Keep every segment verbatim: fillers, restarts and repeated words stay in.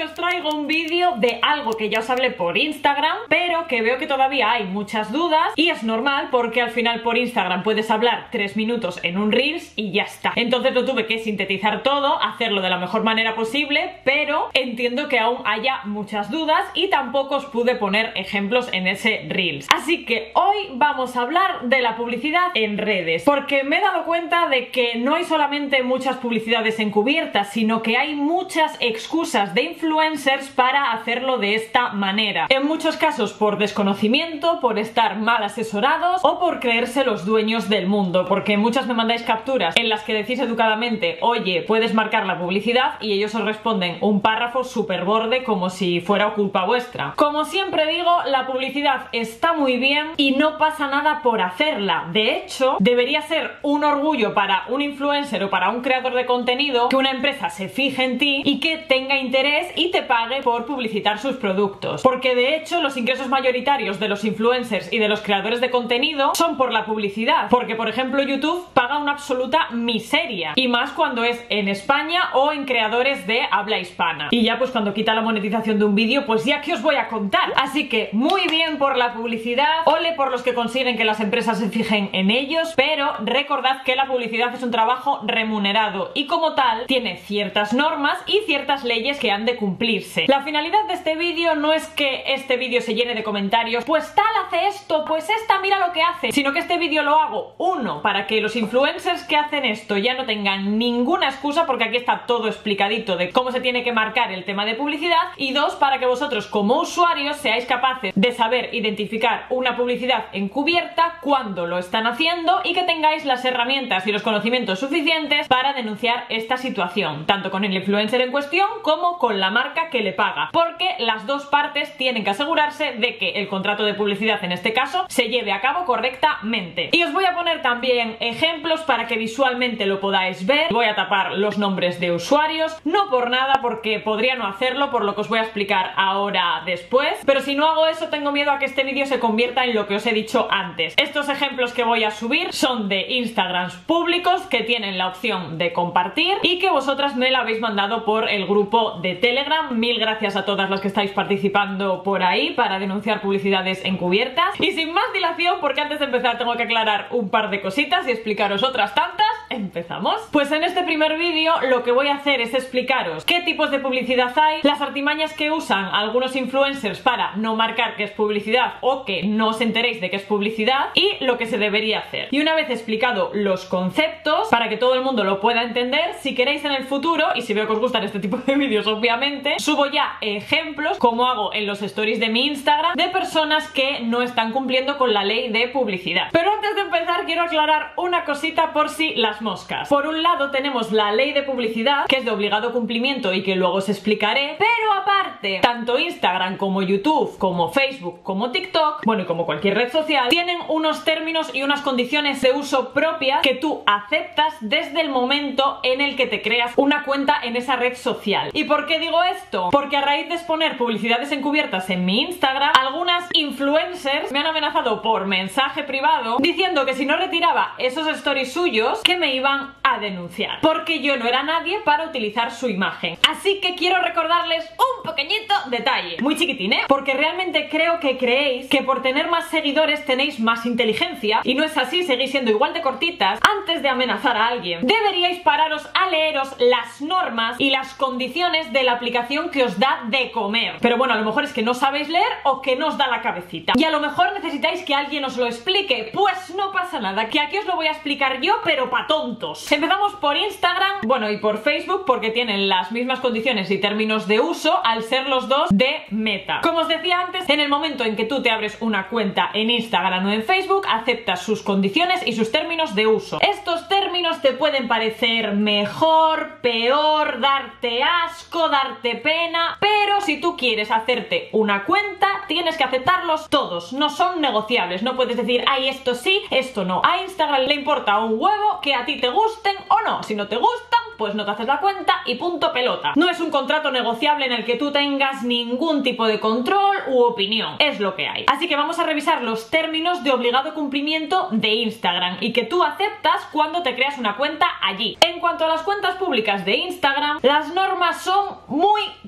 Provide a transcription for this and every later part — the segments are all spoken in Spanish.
os traigo un vídeo de algo que ya os hablé por Instagram, pero que veo que todavía hay muchas dudas y es normal porque al final por Instagram puedes hablar tres minutos en un Reels y ya está. Entonces lo tuve que sintetizar todo, hacerlo de la mejor manera posible, pero entiendo que aún haya muchas dudas y tampoco os pude poner ejemplos en ese Reels. Así que hoy vamos a hablar de la publicidad en redes, porque me he dado cuenta de que no hay solamente muchas publicidades encubiertas, sino que hay muchas excusas de influencers para hacerlo de esta manera. En muchos casos por desconocimiento, por estar mal asesorados o por creerse los dueños del mundo, porque muchas me mandáis capturas en las que decís educadamente, oye, puedes marcar la publicidad, y ellos os responden un párrafo súper borde como si fuera culpa vuestra. Como siempre digo, la publicidad está muy bien y no pasa nada por hacerla. De hecho, debería ser un orgullo para un influencer o para un creador de contenido que una empresa se fije en ti y que tenga interés y te pague por publicitar sus productos, porque de hecho los ingresos mayoritarios de los influencers y de los creadores de contenido son por la publicidad, porque por ejemplo YouTube paga una absoluta miseria, y más cuando es en España o en creadores de habla hispana. Y ya pues cuando quita la monetización de un vídeo, pues ya que os voy a contar. Así que muy bien por la publicidad, ole por los que consiguen que las empresas se fijen en ellos, pero recordad que la publicidad es un trabajo remunerado y como tal tiene ciertas normas y ciertas leyes que han de cumplirse. La finalidad de este vídeo no es que este vídeo se llene de comentarios, pues tal hace esto, pues esta mira lo que hace, sino que este vídeo lo hago, uno, para que los influencers que hacen esto ya no tengan ninguna excusa, porque aquí está todo explicadito de cómo se tiene que marcar el tema de publicidad, y dos, para que vosotros como usuarios seáis capaces de saber identificar una publicidad encubierta cuando lo están haciendo y que tengáis las herramientas y los conocimientos suficientes para denunciar esta situación, tanto con el influencer en cuestión como con la marca que le paga, porque las dos partes tienen que asegurarse de que el contrato de publicidad en este caso se lleve a cabo correctamente. Y os voy a poner también ejemplos para que visualmente lo podáis ver. Voy a tapar los nombres de usuarios, no por nada, porque podría no hacerlo por lo que os voy a explicar ahora después, pero si no hago eso tengo miedo a que este vídeo se convierta en lo que os he dicho antes. Estos ejemplos que voy a subir son de Instagrams públicos que tienen la opción de compartir y que vosotras me la habéis mandado por el grupo de Telegram. Mil gracias a todas las que estáis participando por ahí para denunciar publicidades encubiertas. Y sin más dilación, porque antes de empezar tengo que aclarar un par de cositas y explicaros otras tantas, empezamos. Pues en este primer vídeo lo que voy a hacer es explicaros qué tipos de publicidad hay, las artimañas que usan algunos influencers para no marcar que es publicidad o que no os enteréis de que es publicidad, y lo que se debería hacer. Y una vez explicado los conceptos, para que todo el mundo lo pueda entender, si queréis en el futuro, y si veo que os gustan este tipo de vídeos obviamente, subo ya ejemplos, como hago en los stories de mi Instagram, de personas que no están cumpliendo con la ley de publicidad. Pero antes de empezar quiero aclarar una cosita por si las moscas. Por un lado tenemos la ley de publicidad, que es de obligado cumplimiento y que luego os explicaré, pero aparte, tanto Instagram como YouTube, como Facebook, como TikTok, bueno, y como cualquier red social, tienen unos términos y unas condiciones de uso propias que tú aceptas desde el momento en el que te creas una cuenta en esa red social. ¿Y por qué digo esto? Porque a raíz de exponer publicidades encubiertas en mi Instagram, algunas influencers me han amenazado por mensaje privado diciendo que si no retiraba esos stories suyos, que me iban a denunciar, porque yo no era nadie para utilizar su imagen. Así que quiero recordarles un pequeñito detalle, muy chiquitín, ¿eh? Porque realmente creo que creéis que por tener más seguidores tenéis más inteligencia, y no es así, seguís siendo igual de cortitas. Antes de amenazar a alguien, deberíais pararos a leeros las normas y las condiciones de la aplicación que os da de comer. Pero bueno, a lo mejor es que no sabéis leer o que no os da la cabecita, y a lo mejor necesitáis que alguien os lo explique. Pues no pasa nada, que aquí os lo voy a explicar yo, pero pa' tontos. Empezamos por Instagram, bueno, y por Facebook, porque tienen las mismas condiciones y términos de uso al ser los dos de Meta. Como os decía antes, en el momento en que tú te abres una cuenta en Instagram o en Facebook, aceptas sus condiciones y sus términos de uso. Estos términos te pueden parecer mejor, peor, darte asco, darte pena, pero si tú quieres hacerte una cuenta, tienes que aceptarlos todos, no son negociables. No puedes decir, ay, esto sí, esto no. A Instagram le importa un huevo que a ti te gusten o no. Si no te gustan, pues no te haces la cuenta y punto pelota. No es un contrato negociable en el que tú tengas ningún tipo de control u opinión, es lo que hay. Así que vamos a revisar los términos de obligado cumplimiento de Instagram y que tú aceptas cuando te creas una cuenta allí. En cuanto a las cuentas públicas de Instagram, las normas son muy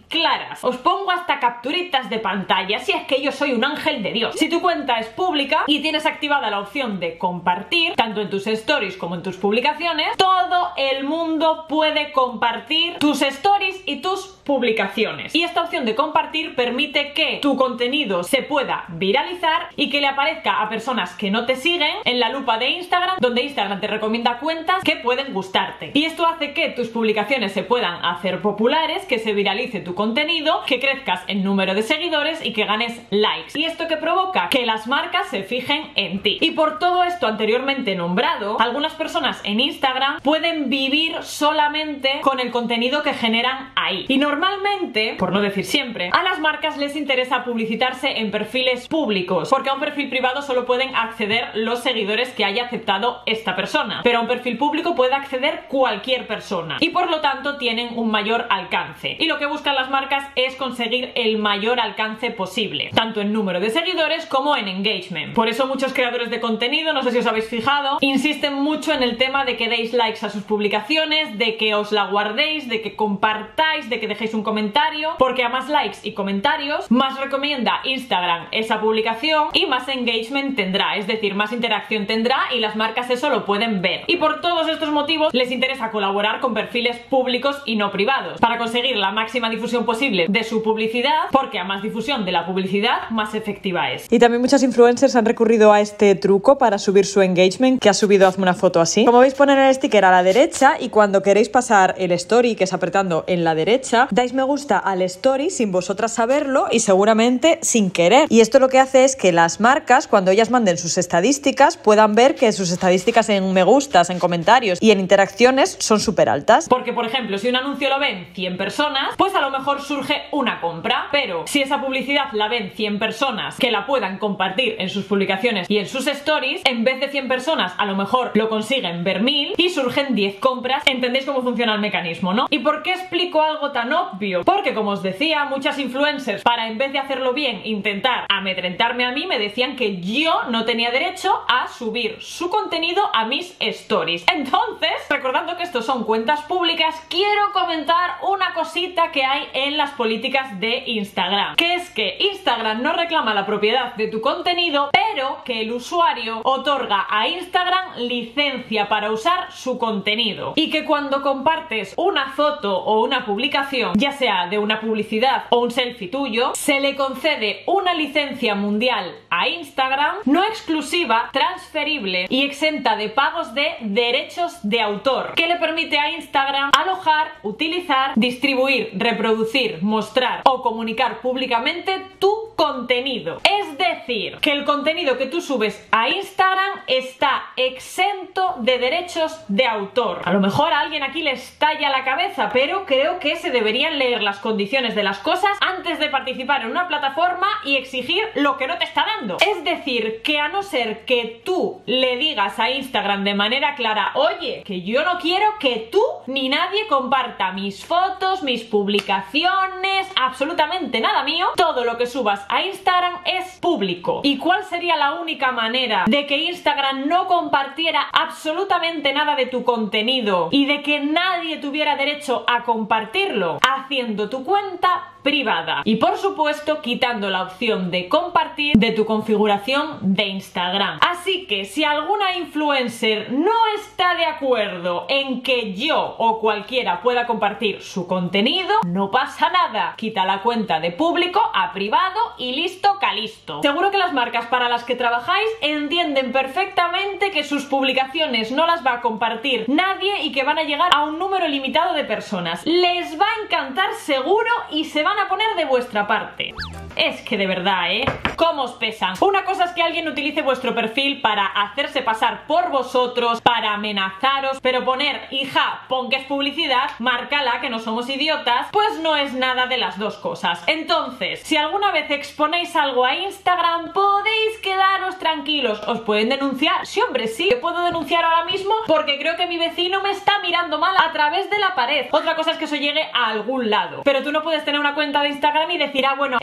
claras. Os pongo hasta capturitas de pantalla, si es que yo soy un ángel de Dios. Si tu cuenta es pública y tienes activada la opción de compartir, tanto en tus stories como en tus publicaciones, todo el mundo puede compartir tus stories y tus publicaciones. Y esta opción de compartir permite que tu contenido se pueda viralizar y que le aparezca a personas que no te siguen en la lupa de Instagram, donde Instagram te recomienda cuentas que pueden gustarte. Y esto hace que tus publicaciones se puedan hacer populares, que se viralice tu contenido, que crezcas en número de seguidores y que ganes likes. Y esto que provoca que las marcas se fijen en ti. Y por todo esto anteriormente nombrado, algunas personas en Instagram pueden vivir solamente con el contenido que generan ahí. Y normalmente, por no decir siempre, a las marcas les interesa publicitarse en perfiles públicos, porque a un perfil privado solo pueden acceder los seguidores que haya aceptado esta persona, pero a un perfil público puede acceder cualquier persona y por lo tanto tienen un mayor alcance. Y lo que buscan las marcas es conseguir el mayor alcance posible, tanto en número de seguidores como en engagement. Por eso muchos creadores de contenido, no sé si os habéis fijado, insisten mucho en el tema de que deis likes a sus publicaciones, de que os la guardéis, de que compartáis, de que dejéis un comentario, porque a más likes y comentarios, más recomienda Instagram esa publicación y más engagement tendrá, es decir, más interacción tendrá y las marcas eso lo pueden ver. Y por todos estos motivos les interesa colaborar con perfiles públicos y no privados, para conseguir la máxima difusión posible de su publicidad, porque a más difusión de la publicidad, más efectiva es. Y también muchos influencers han recurrido a este truco para subir su engagement, que ha subido hazme una foto así. Como veis, ponen el sticker a la derecha y cuando queréis pasar el story, que es apretando en la derecha, dais me gusta al story sin vosotras saberlo y seguramente sin querer. Y esto lo que hace es que las marcas, cuando ellas manden sus estadísticas, puedan ver que sus estadísticas en me gustas, en comentarios y en interacciones son súper altas. Porque, por ejemplo, si un anuncio lo ven cien personas, pues a lo mejor surge una compra, pero si esa publicidad la ven cien personas que la puedan compartir en sus publicaciones y en sus stories, en vez de cien personas a lo mejor lo consiguen ver mil y surgen diez compras. ¿Entendéis cómo funciona el mecanismo, no? ¿Y por qué explico algo tan obvio? Porque, como os decía, muchas influencers, para en vez de hacerlo bien intentar amedrentarme a mí, me decían que yo no tenía derecho a subir su contenido a mis stories. Entonces, recordando que estos son cuentas públicas, quiero comentar una cosita que hay en las políticas de Instagram, que es que Instagram no reclama la propiedad de tu contenido, pero que el usuario otorga a Instagram licencia para usar su contenido, y que cuando compartes una foto o una publicación, ya sea de una publicidad o un selfie tuyo, se le concede una licencia mundial a Instagram, no exclusiva, transferible y exenta de pagos de derechos de autor, que le permite a Instagram alojar, utilizar, distribuir, reproducir, mostrar o comunicar públicamente tu contenido. Es decir, que el contenido que tú subes a Instagram está exento de derechos de autor. A lo mejor a alguien aquí le estalla la cabeza, pero creo que se deberían leer las condiciones de las cosas antes de participar en una plataforma y exigir lo que no te está dando. Es decir, que a no ser que tú le digas a Instagram de manera clara, oye, que yo no quiero que tú ni nadie comparta mis fotos, mis publicaciones, absolutamente nada mío, todo lo que subas a Instagram es público. ¿Y cuál sería la única manera de que Instagram no compartiera absolutamente nada de tu contenido y de que nadie tuviera derecho a compartirlo? Haciendo tu cuenta privada y, por supuesto, quitando la opción de compartir de tu configuración de Instagram. Así que si alguna influencer no está de acuerdo en que yo o cualquiera pueda compartir su contenido, no pasa nada, quita la cuenta de público a privado y listo calisto. Seguro que las marcas para las que trabajáis entienden perfectamente que sus publicaciones no las va a compartir nadie y que van a llegar a un número limitado de personas. Les va a encantar seguro y se van a poner de vuestra parte. Es que de verdad, ¿eh? ¿Cómo os pesan? Una cosa es que alguien utilice vuestro perfil para hacerse pasar por vosotros, para amenazaros, pero poner, hija, pon que es publicidad, márcala, que no somos idiotas, pues no es nada de las dos cosas. Entonces, si alguna vez exponéis algo a Instagram, podéis quedaros tranquilos. ¿Os pueden denunciar? Sí, hombre, sí. Yo puedo denunciar ahora mismo porque creo que mi vecino me está mirando mal a través de la pared. Otra cosa es que eso llegue a algún lado. Pero tú no puedes tener una cuenta de Instagram y decir, ah, bueno, esta sí que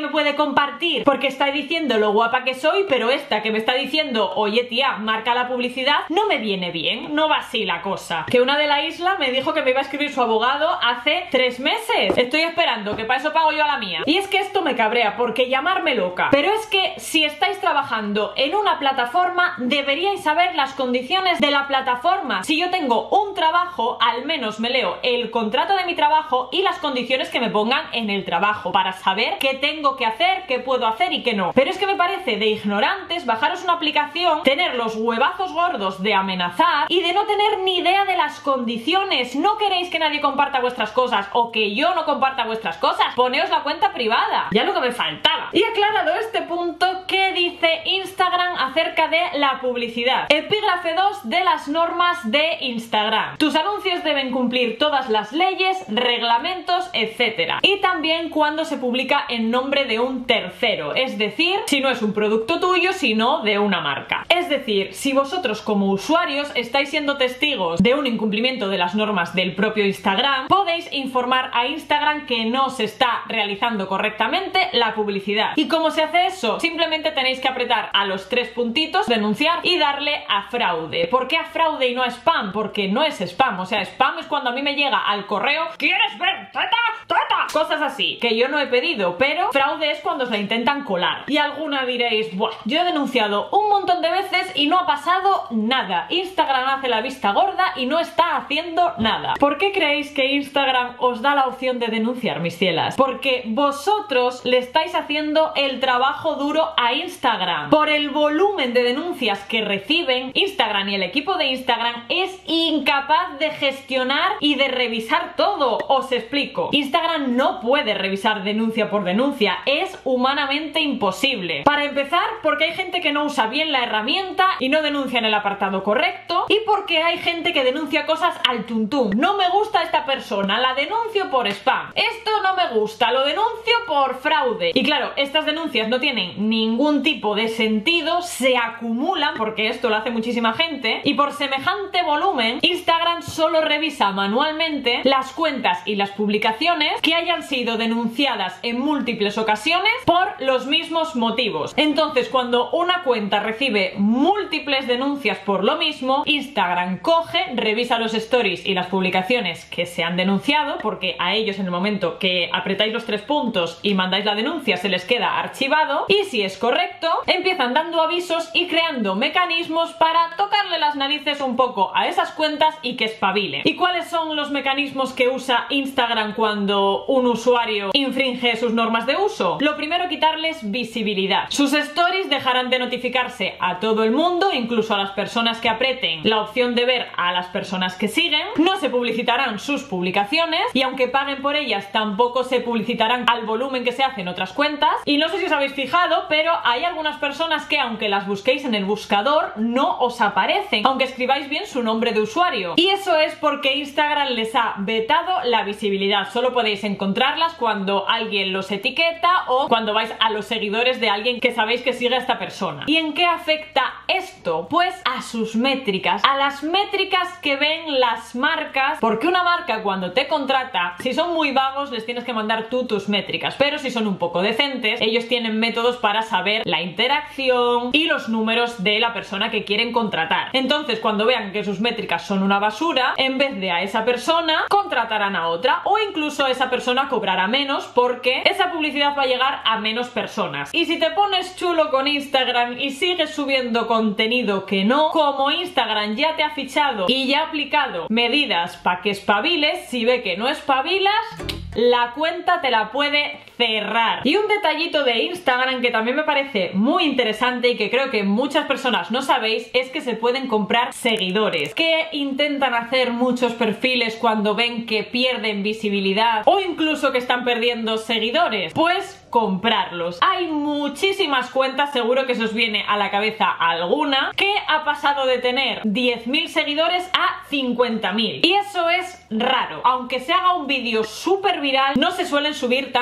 me puede compartir porque está diciendo lo guapa que soy, pero esta que me está diciendo, oye tía, marca la publicidad, no me viene bien, no va así la cosa. Que una de la isla me dijo que me iba a escribir su abogado hace tres meses. Estoy esperando, que para eso pago yo a la mía. Y es que esto me cabrea, porque llamarme loca. Pero es que si estáis trabajando en una plataforma, deberíais saber las condiciones de la plataforma. Si yo tengo un trabajo, al menos me leo el contrato de mi trabajo y las condiciones que me pongan en el trabajo, para saber qué tengo que hacer, qué puedo hacer y qué no. Pero es que me parece de ignorantes bajaros una aplicación, tener los huevazos gordos de amenazar y de no tener ni idea de las condiciones. No queréis que nadie comparta vuestras cosas o que yo no comparta vuestras cosas, poneos la cuenta privada, ya lo que me faltaba. Y aclarado este punto, ¿qué dice Instagram acerca de la publicidad? Epígrafe dos de las normas de Instagram. Tus anuncios deben cumplir todas las leyes, reglamentos, etcétera. Y también cuando se publica en nombre de un tercero, es decir, si no es un producto tuyo, sino de una marca. Es decir, si vosotros como usuarios estáis siendo testigos de un incumplimiento de las normas del propio Instagram, podéis informar a Instagram que no se está realizando correctamente la publicidad. ¿Y cómo se hace eso? Simplemente tenéis que apretar a los tres puntitos, denunciar y darle a fraude. ¿Por qué a fraude y no a spam? Porque no es spam, o sea, spam es cuando a mí me llega al correo ¿quieres ver teta? ¡Teta! Cosas así, que yo no he pedido, pero fraude es cuando os la intentan colar. Y alguna diréis, buah, yo he denunciado un montón de veces y no ha pasado nada. Instagram hace la vista gorda y no está haciendo nada. ¿Por qué creéis que Instagram os da la opción de denunciar, mis cielas? Porque vosotros le estáis haciendo el trabajo duro a Instagram. Por el volumen de denuncias que reciben, Instagram y el equipo de Instagram es incapaz de gestionar y de revisar todo. Os explico. Instagram no puede revisar denuncia por denuncia, es humanamente imposible. Para empezar, porque hay gente que no usa bien la herramienta y no denuncia en el apartado correcto, y porque hay gente que denuncia cosas al tuntum. No me gusta esta persona, la denuncio por spam. Esto no me gusta, lo denuncio por fraude. Y claro, estas denuncias no tienen ningún tipo de sentido, se acumulan, porque esto lo hace muchísima gente, y por semejante volumen, Instagram solo revisa manualmente las cuentas y las publicaciones que hayan sido denunciadas en múltiples ocasiones por los mismos motivos. Entonces, cuando una cuenta recibe múltiples denuncias por lo mismo, Instagram coge, revisa los stories y las publicaciones que se han denunciado, porque a ellos en el momento que apretáis los tres puntos y mandáis la denuncia se les queda archivado, y si es correcto, empiezan dando avisos y creando mecanismos para tocarle las narices un poco a esas cuentas y que espabilen. ¿Y cuáles son los mecanismos que usa Instagram cuando un usuario infringe sus normas de uso? Lo primero, quitarles visibilidad. Sus stories dejarán de notificarse a todo el mundo, incluso a las personas que aprieten la opción de ver a las personas que siguen. No se publicitarán sus publicaciones y aunque paguen por ellas tampoco se publicitarán al volumen que se hace en otras cuentas. Y no sé si os habéis fijado, pero hay algunas personas que aunque las busquéis en el buscador no os aparecen, aunque escribáis bien su nombre de usuario. Y eso es porque Instagram les ha vetado la visibilidad. Solo podéis encontrarlas cuando alguien los etiqueta o cuando vais a los seguidores de alguien que sabéis que sigue a esta persona. ¿Y en qué afecta esto? Pues a sus métricas, a las métricas que ven las marcas, porque una marca cuando te contrata, si son muy vagos les tienes que mandar tú tus métricas, pero si son un poco decentes, ellos tienen métodos para saber la interacción y los números de la persona que quieren contratar. Entonces, cuando vean que sus métricas son una basura, en vez de a esa persona, contratarán a otra, o incluso esa persona cobrará menos porque esa publicidad va a llegar a menos personas. Y si te pones chulo con Instagram y sigues subiendo contenido que no, como Instagram ya te ha fichado y ya ha aplicado medidas para que espabiles, si ve que no espabilas, la cuenta te la puede cerrar. Y un detallito de Instagram que también me parece muy interesante y que creo que muchas personas no sabéis es que se pueden comprar seguidores. ¿Qué intentan hacer muchos perfiles cuando ven que pierden visibilidad o incluso que están perdiendo seguidores? Pues comprarlos. Hay muchísimas cuentas, seguro que se os viene a la cabeza alguna, que ha pasado de tener diez mil seguidores a cincuenta mil. Y eso es raro. Aunque se haga un vídeo súper viral, no se suelen subir tantos seguidores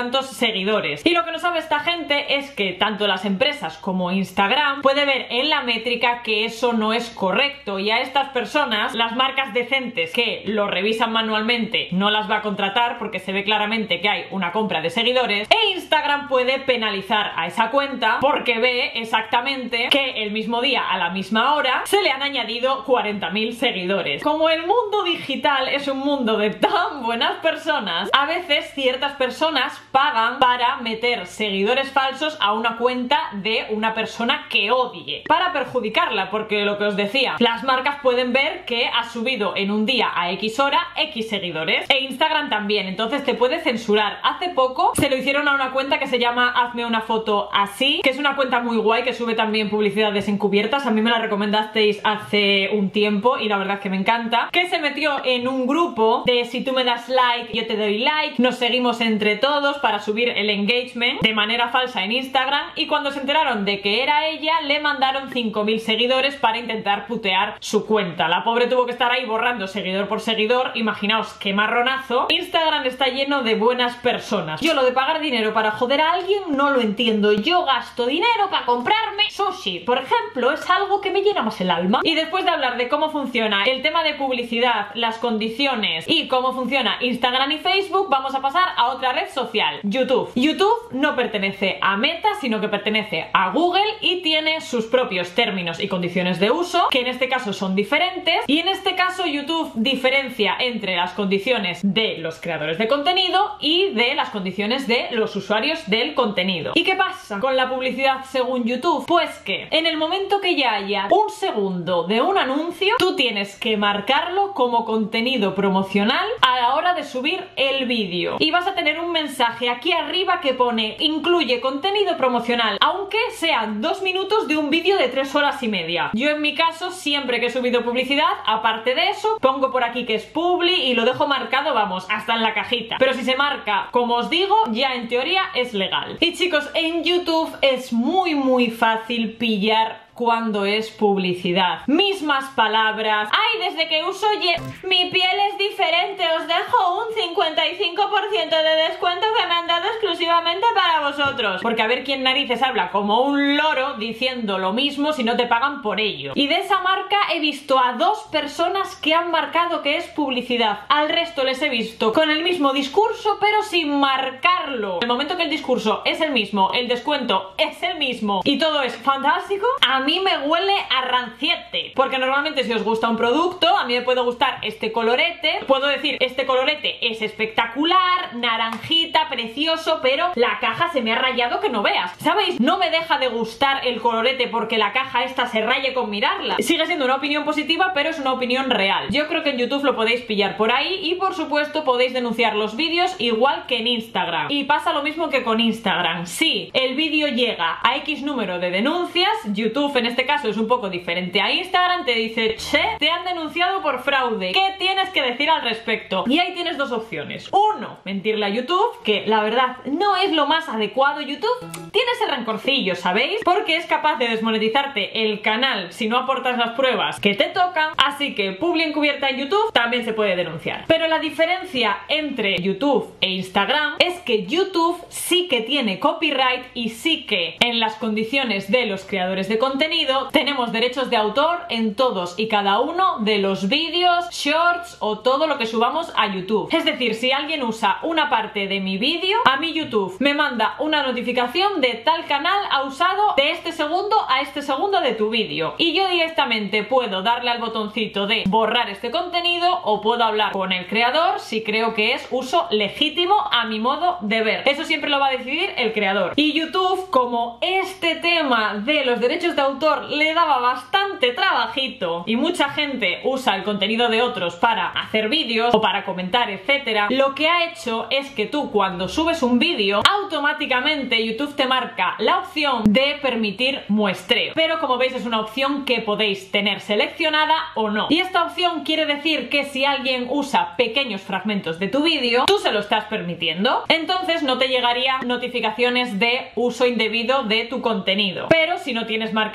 seguidores. Y lo que no sabe esta gente es que tanto las empresas como Instagram puede ver en la métrica que eso no es correcto, y a estas personas, las marcas decentes que lo revisan manualmente, no las va a contratar porque se ve claramente que hay una compra de seguidores, e Instagram puede penalizar a esa cuenta porque ve exactamente que el mismo día, a la misma hora, se le han añadido cuarenta mil seguidores. Como el mundo digital es un mundo de tan buenas personas, a veces ciertas personas pagan para meter seguidores falsos a una cuenta de una persona que odie, para perjudicarla, porque lo que os decía, las marcas pueden ver que has subido en un día a X hora X seguidores, e Instagram también, entonces te puede censurar. Hace poco se lo hicieron a una cuenta que se llama Hazme una foto así, que es una cuenta muy guay que sube también publicidades encubiertas. A mí me la recomendasteis hace un tiempo y la verdad es que me encanta, que se metió en un grupo de si tú me das like, yo te doy like, nos seguimos entre todos para subir el engagement de manera falsa en Instagram, y cuando se enteraron de que era ella, le mandaron cinco mil seguidores para intentar putear su cuenta. La pobre tuvo que estar ahí borrando seguidor por seguidor. Imaginaos qué marronazo. Instagram está lleno de buenas personas. Yo lo de pagar dinero para joder a alguien no lo entiendo. Yo gasto dinero para comprarme sushi, por ejemplo, es algo que me llena más el alma. Y después de hablar de cómo funciona el tema de publicidad, las condiciones y cómo funciona Instagram y Facebook, vamos a pasar a otra red social, YouTube. YouTube no pertenece a Meta, sino que pertenece a Google y tiene sus propios términos y condiciones de uso, que en este caso son diferentes, y en este caso YouTube diferencia entre las condiciones de los creadores de contenido y de las condiciones de los usuarios del contenido. ¿Y qué pasa con la publicidad según YouTube? Pues que en el momento que ya haya un segundo de un anuncio, tú tienes que marcarlo como contenido promocional a la hora de subir el vídeo, y vas a tener un mensaje aquí arriba que pone incluye contenido promocional, aunque sean dos minutos de un vídeo de tres horas y media. Yo en mi caso, siempre que he subido publicidad, aparte de eso, pongo por aquí que es publi y lo dejo marcado, vamos, hasta en la cajita. Pero si se marca, como os digo, ya en teoría es legal. Y chicos, en YouTube es muy muy fácil pillar cuando es publicidad. Mismas palabras. ¡Ay, desde que uso Ye... mi piel es diferente! Os dejo un cincuenta y cinco por ciento de descuento que me han dado exclusivamente para vosotros. Porque a ver quién narices habla como un loro diciendo lo mismo si no te pagan por ello. Y de esa marca he visto a dos personas que han marcado que es publicidad. Al resto les he visto con el mismo discurso pero sin marcarlo. En el momento que el discurso es el mismo, el descuento es el mismo y todo es fantástico, a mí A mí me huele a ranciete, porque normalmente si os gusta un producto, a mí me puede gustar este colorete, puedo decir este colorete es espectacular, naranjita, precioso, pero la caja se me ha rayado que no veas, ¿sabéis? No me deja de gustar el colorete porque la caja esta se raye con mirarla. Sigue siendo una opinión positiva, pero es una opinión real. Yo creo que en YouTube lo podéis pillar por ahí y por supuesto podéis denunciar los vídeos igual que en Instagram. Y pasa lo mismo que con Instagram. Si el vídeo llega a X número de denuncias, YouTube en este caso es un poco diferente a Instagram, te dice, che, te han denunciado por fraude, ¿qué tienes que decir al respecto? Y ahí tienes dos opciones. Uno, mentirle a YouTube, que la verdad no es lo más adecuado. YouTube tiene ese rencorcillo, ¿sabéis? Porque es capaz de desmonetizarte el canal si no aportas las pruebas que te tocan, así que publi encubierta en YouTube también se puede denunciar. Pero la diferencia entre YouTube e Instagram es que YouTube sí que tiene copyright y sí que en las condiciones de los creadores de contenido tenemos derechos de autor en todos y cada uno de los vídeos, shorts o todo lo que subamos a YouTube. Es decir, si alguien usa una parte de mi vídeo, a mí YouTube me manda una notificación de tal canal ha usado de este segundo a este segundo de tu vídeo, y yo directamente puedo darle al botoncito de borrar este contenido o puedo hablar con el creador si creo que es uso legítimo a mi modo de ver. Eso siempre lo va a decidir el creador. Y YouTube, como este tema de los derechos de autor le daba bastante trabajito y mucha gente usa el contenido de otros para hacer vídeos o para comentar, etcétera, lo que ha hecho es que tú cuando subes un vídeo automáticamente YouTube te marca la opción de permitir muestreo, pero como veis es una opción que podéis tener seleccionada o no, y esta opción quiere decir que si alguien usa pequeños fragmentos de tu vídeo, tú se lo estás permitiendo, entonces no te llegarían notificaciones de uso indebido de tu contenido. Pero si no tienes marcado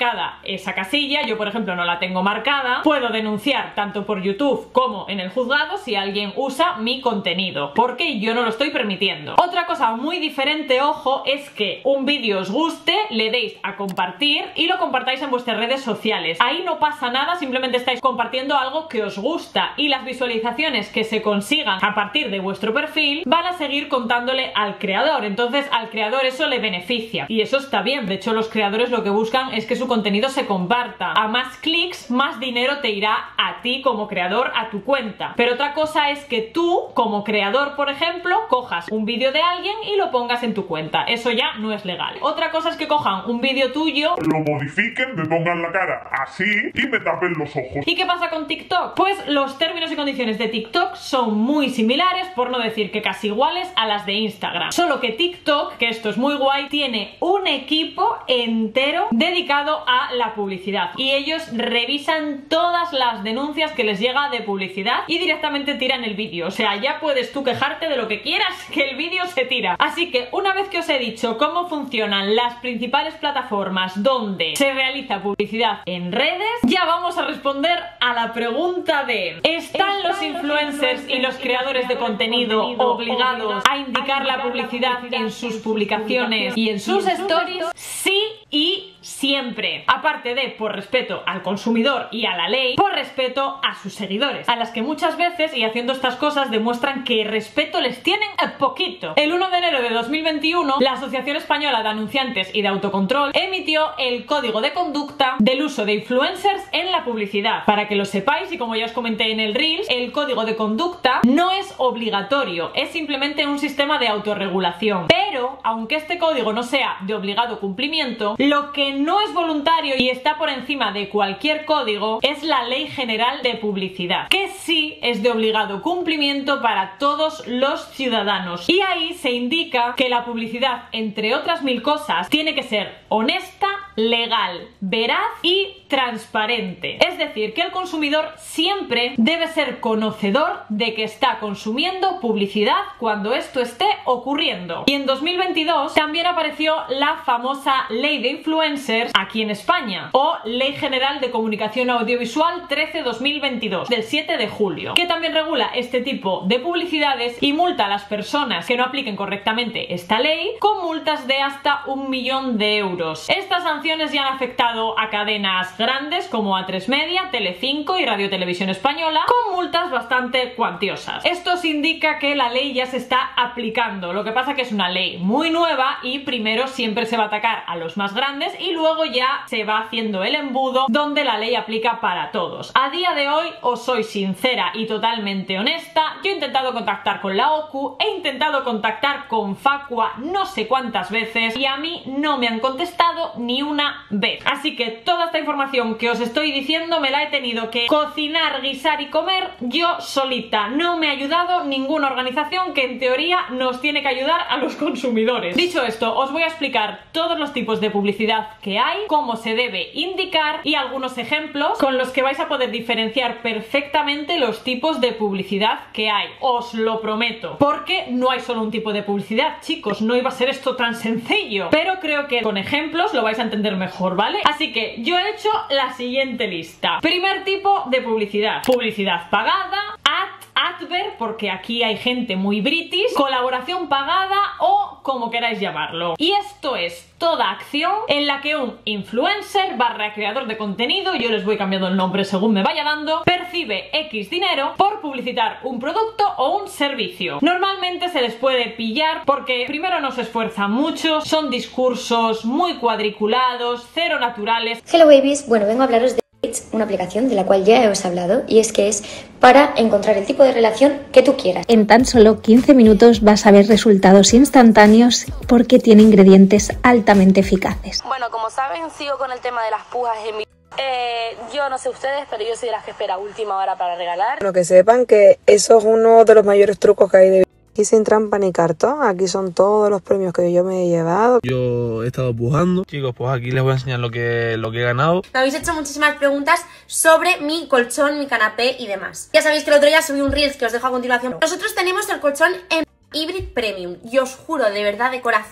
marcada esa casilla. Yo, por ejemplo, no la tengo marcada. Puedo denunciar tanto por YouTube como en el juzgado si alguien usa mi contenido, porque yo no lo estoy permitiendo. Otra cosa muy diferente, ojo, es que un vídeo os guste, le deis a compartir y lo compartáis en vuestras redes sociales. Ahí no pasa nada, simplemente estáis compartiendo algo que os gusta, y las visualizaciones que se consigan a partir de vuestro perfil van a seguir contándole al creador. Entonces al creador eso le beneficia y eso está bien. De hecho, los creadores lo que buscan es que su contenido se comparta. A más clics, más dinero te irá a ti como creador a tu cuenta. Pero otra cosa es que tú como creador, por ejemplo, cojas un vídeo de alguien y lo pongas en tu cuenta. Eso ya no es legal. Otra cosa es que cojan un vídeo tuyo, lo modifiquen, me pongan la cara así y me tapen los ojos. ¿Y qué pasa con TikTok? Pues los términos y condiciones de TikTok son muy similares, por no decir que casi iguales a las de Instagram. Solo que TikTok, que esto es muy guay, tiene un equipo entero dedicado a la publicidad y ellos revisan todas las denuncias que les llega de publicidad y directamente tiran el vídeo. O sea, ya puedes tú quejarte de lo que quieras, que el vídeo se tira. Así que una vez que os he dicho cómo funcionan las principales plataformas donde se realiza publicidad en redes, ya vamos a responder a la pregunta de: ¿están los influencers y los creadores de contenido obligados a indicar la publicidad en sus publicaciones y en sus stories? Sí y siempre. Aparte de por respeto al consumidor y a la ley, por respeto a sus seguidores, a las que muchas veces, y haciendo estas cosas, demuestran que respeto les tienen a poquito. El uno de enero de dos mil veintiuno, la Asociación Española de Anunciantes y de Autocontrol emitió el Código de Conducta del uso de influencers en la publicidad. Para que lo sepáis, y como ya os comenté en el Reels, el Código de Conducta no es obligatorio, es simplemente un sistema de autorregulación. Pero, aunque este código no sea de obligado cumplimiento, lo que no es voluntario y está por encima de cualquier código es la Ley General de Publicidad, que sí es de obligado cumplimiento para todos los ciudadanos. Y ahí se indica que la publicidad, entre otras mil cosas, tiene que ser honesta, legal, veraz y transparente. Es decir, que el consumidor siempre debe ser conocedor de que está consumiendo publicidad cuando esto esté ocurriendo. Y en dos mil veintidós también apareció la famosa Ley de Influencers aquí en España, o Ley General de Comunicación Audiovisual trece barra dos mil veintidós del siete de julio, que también regula este tipo de publicidades y multa a las personas que no apliquen correctamente esta ley con multas de hasta un millón de euros. Estas sanciones ya han afectado a cadenas grandes como A tres Media, Telecinco y Radio Televisión Española, con multas bastante cuantiosas. Esto se indica que la ley ya se está aplicando. Lo que pasa que es una ley muy nueva y primero siempre se va a atacar a los más grandes y luego ya se va haciendo el embudo donde la ley aplica para todos. A día de hoy, os soy sincera y totalmente honesta, yo he intentado contactar con la O C U, he intentado contactar con Facua no sé cuántas veces y a mí no me han contestado ni una vez. Así que toda esta información que os estoy diciendo me la he tenido que cocinar, guisar y comer yo solita. No me ha ayudado ninguna organización que en teoría nos tiene que ayudar a los consumidores. Dicho esto, os voy a explicar todos los tipos de publicidad que hay, cómo se debe indicar y algunos ejemplos con los que vais a poder diferenciar perfectamente los tipos de publicidad que hay. Os lo prometo, porque no hay solo un tipo de publicidad, chicos, no iba a ser esto tan sencillo, pero creo que con ejemplos lo vais a entender mejor, ¿vale? Así que yo he hecho la siguiente lista. Primer tipo de publicidad: publicidad pagada, ad, advert, porque aquí hay gente muy british, colaboración pagada o como queráis llamarlo. Y esto es toda acción en la que un influencer barra creador de contenido, yo les voy cambiando el nombre según me vaya dando, percibe X dinero por publicitar un producto o un servicio. Normalmente se les puede pillar porque primero no se esfuerzan mucho, son discursos muy cuadriculados, cero naturales. Hello babies, bueno, vengo a hablaros de una aplicación de la cual ya os he hablado, y es que es para encontrar el tipo de relación que tú quieras. En tan solo quince minutos vas a ver resultados instantáneos porque tiene ingredientes altamente eficaces. Bueno, como saben, sigo con el tema de las pujas en mi... Eh, yo no sé ustedes, pero yo soy de las que espera última hora para regalar. Bueno, que sepan que eso es uno de los mayores trucos que hay de... Aquí sin trampa ni cartón, aquí son todos los premios que yo me he llevado. Yo he estado pujando. Chicos, pues aquí les voy a enseñar lo que, lo que he ganado. Me habéis hecho muchísimas preguntas sobre mi colchón, mi canapé y demás. Ya sabéis que el otro día subí un Reels que os dejo a continuación. Nosotros tenemos el colchón en Hybrid Premium y os juro de verdad de corazón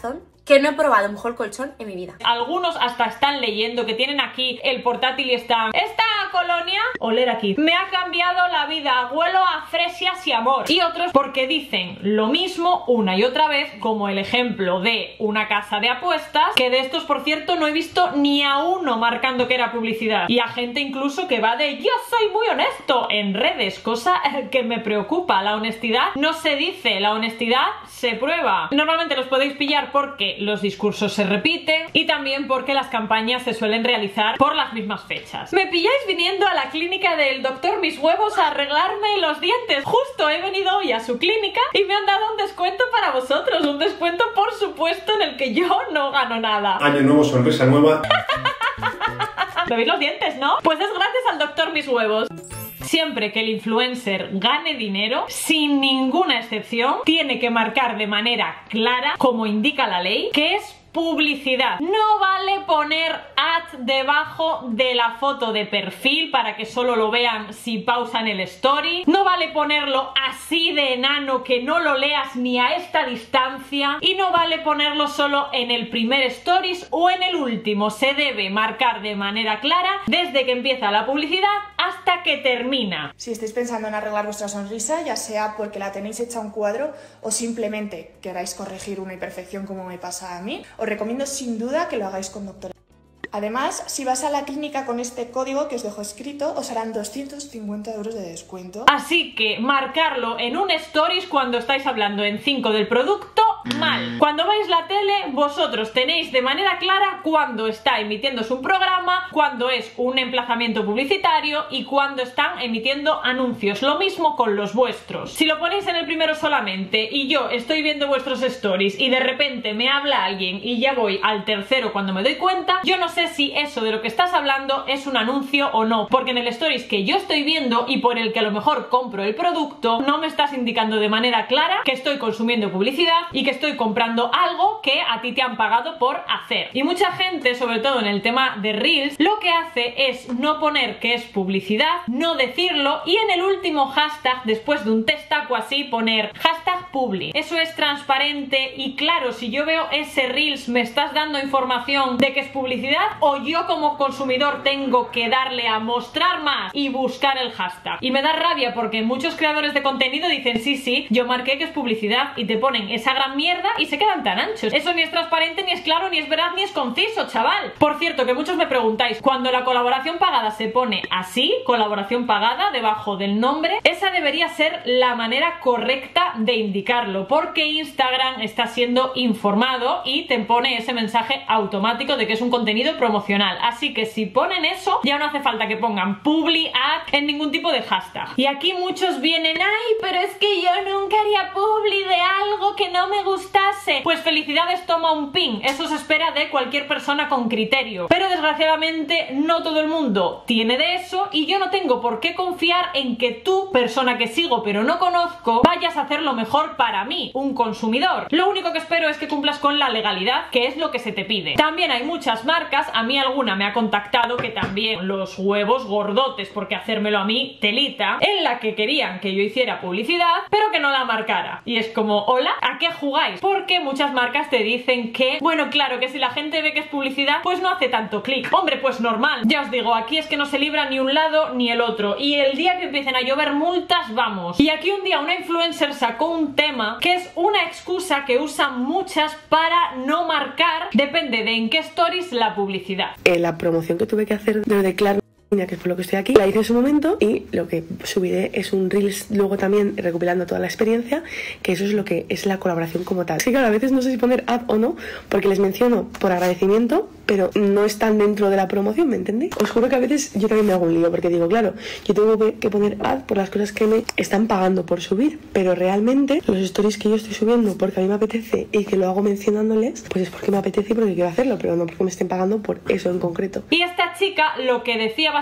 que no he probado un mejor colchón en mi vida. Algunos hasta están leyendo que tienen aquí el portátil y están: esta colonia, oler aquí, me ha cambiado la vida, huelo a fresias y amor. Y otros porque dicen lo mismo una y otra vez, como el ejemplo de una casa de apuestas, que de estos, por cierto, no he visto ni a uno marcando que era publicidad. Y a gente incluso que va de: yo soy muy honesto en redes, cosa que me preocupa. La honestidad no se dice, la honestidad se prueba. Normalmente los podéis pillar porque los discursos se repiten y también porque las campañas se suelen realizar por las mismas fechas. Me pilláis viniendo a la clínica del doctor Mis Huevos a arreglarme los dientes. Justo he venido hoy a su clínica y me han dado un descuento para vosotros. Un descuento, por supuesto, en el que yo no gano nada. Año nuevo, sonrisa nueva. ¿Me veis los dientes, no? Pues es gracias al doctor Mis Huevos. Siempre que el influencer gane dinero, sin ninguna excepción, tiene que marcar de manera clara, como indica la ley, que es publicidad. No vale poner ad debajo de la foto de perfil para que solo lo vean si pausan el story. No vale ponerlo así de enano que no lo leas ni a esta distancia. Y no vale ponerlo solo en el primer stories o en el último. Se debe marcar de manera clara desde que empieza la publicidad hasta que termina. Si estáis pensando en arreglar vuestra sonrisa, ya sea porque la tenéis hecha un cuadro o simplemente queráis corregir una imperfección como me pasa a mí, os recomiendo sin duda que lo hagáis con doctor. Además, si vas a la clínica con este código que os dejo escrito, os harán doscientos cincuenta euros de descuento. Así que marcarlo en un stories cuando estáis hablando en cinco del producto, mal. Cuando veis la tele, vosotros tenéis de manera clara cuándo está emitiéndose un programa, cuándo es un emplazamiento publicitario y cuándo están emitiendo anuncios. Lo mismo con los vuestros. Si lo ponéis en el primero solamente y yo estoy viendo vuestros stories y de repente me habla alguien y ya voy al tercero cuando me doy cuenta, yo no sé si eso de lo que estás hablando es un anuncio o no, porque en el stories que yo estoy viendo y por el que a lo mejor compro el producto, no me estás indicando de manera clara que estoy consumiendo publicidad y que estoy comprando algo que a ti te han pagado por hacer. Y mucha gente, sobre todo en el tema de Reels, lo que hace es no poner que es publicidad, no decirlo y en el último hashtag, después de un testaco así, poner hashtag publi. Eso es transparente y claro, si yo veo ese Reels, me estás dando información de que es publicidad o yo como consumidor tengo que darle a mostrar más y buscar el hashtag. Y me da rabia porque muchos creadores de contenido dicen sí, sí, yo marqué que es publicidad y te ponen esa gran mierda y se quedan tan anchos. Eso ni es transparente, ni es claro, ni es veraz, ni es conciso, chaval. Por cierto, que muchos me preguntáis, cuando la colaboración pagada se pone así, colaboración pagada, debajo del nombre, esa debería ser la manera correcta de indicarlo, porque Instagram está siendo informado y te pone ese mensaje automático de que es un contenido promocional. Así que si ponen eso, ya no hace falta que pongan publi, ad, en ningún tipo de hashtag. Y aquí muchos vienen, ay, pero es que yo nunca haría publi de algo que no me gustase. Pues felicidades, toma un pin. Eso se espera de cualquier persona con criterio. Pero desgraciadamente no todo el mundo tiene de eso y yo no tengo por qué confiar en que tú, persona que sigo pero no conozco, vayas a hacer lo mejor para mí, un consumidor. Lo único que espero es que cumplas con la legalidad, que es lo que se te pide. También hay muchas marcas, a mí alguna me ha contactado que también los huevos gordotes, porque hacérmelo a mí, telita, en la que querían que yo hiciera publicidad, pero que no la marcara. Y es como, hola, ¿a qué jugáis? Porque muchas marcas te dicen que, bueno, claro, que si la gente ve que es publicidad, pues no hace tanto clic. Hombre, pues normal. Ya os digo, aquí es que no se libra ni un lado ni el otro. Y el día que empiecen a llover multas, vamos. Y aquí un día una influencer sacó un tema que es una excusa que usan muchas para no marcar, depende de en qué stories, la publicidad. Eh, la promoción que tuve que hacer de lo de Claro, que es por lo que estoy aquí, la hice en su momento y lo que subiré es un Reels luego también recopilando toda la experiencia, que eso es lo que es la colaboración como tal. Así que claro, a veces no sé si poner ad o no, porque les menciono por agradecimiento, pero no están dentro de la promoción, ¿me entendéis? Os juro que a veces yo también me hago un lío, porque digo, claro, yo tengo que poner ad por las cosas que me están pagando por subir, pero realmente los stories que yo estoy subiendo porque a mí me apetece y que lo hago mencionándoles, pues es porque me apetece y porque quiero hacerlo, pero no porque me estén pagando por eso en concreto. Y esta chica lo que decía básicamente